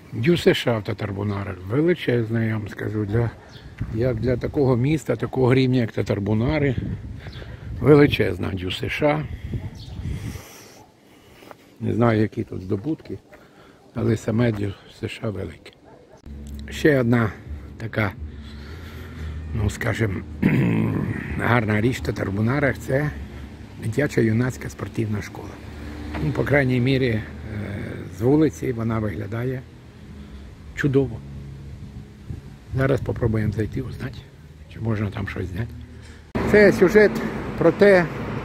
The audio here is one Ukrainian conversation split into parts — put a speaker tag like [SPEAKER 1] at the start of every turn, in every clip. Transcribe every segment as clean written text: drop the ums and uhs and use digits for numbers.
[SPEAKER 1] ДЮСШ Татарбунар величезна, я вам скажу, як для такого міста, такого рівня, як Татарбунари. Величезна ДЮСШ. Не знаю, які тут здобутки, але саме ДЮСШ велике. Ще одна така, ну скажімо, гарна річ в Татарбунарах – це дитяча юнацька спортивна школа. Ну, по крайній мірі, з вулиці вона виглядає чудово. Зараз спробуємо зайти, узнати, чи можна там щось зняти. Це сюжет про те,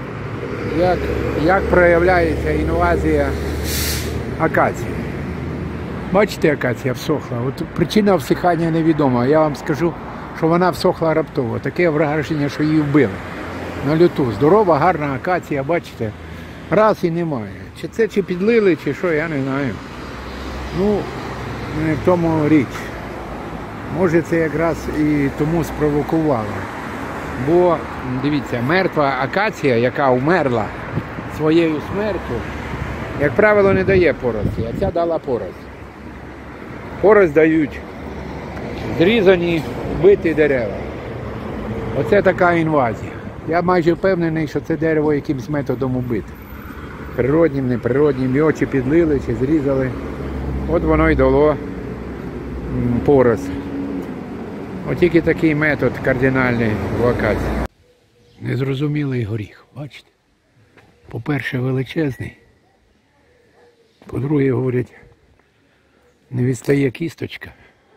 [SPEAKER 1] як проявляється інвазія акації. Бачите, акація всохла. От причина всихання невідома. Я вам скажу, що вона всохла раптово. Таке враження, що її вбили. На люту. Здорова, гарна акація, бачите, раз і немає. Чи це чи підлили, чи що, я не знаю. Ну, не в тому річ. Може це якраз і тому спровокувало. Бо, дивіться, мертва акація, яка умерла своєю смертю, як правило, не дає порості, а ця дала порость. Порость дають зрізані, вбиті дерева. Оце така інвазія. Я майже впевнений, що це дерево якимсь методом убите. Природнім, неприроднім, його чи підлили, чи зрізали. От воно й дало порость. От тільки такий метод кардинальний в акації. Незрозумілий горіх, бачите? По-перше, величезний. По-друге, говорять, не відстає кісточка.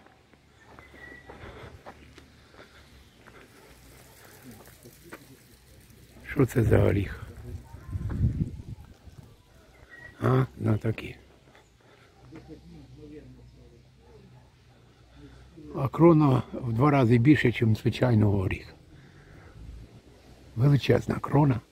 [SPEAKER 1] Що це за горіх? На такі. А крона в 2 рази більше, ніж звичайного горіха. Величезна крона.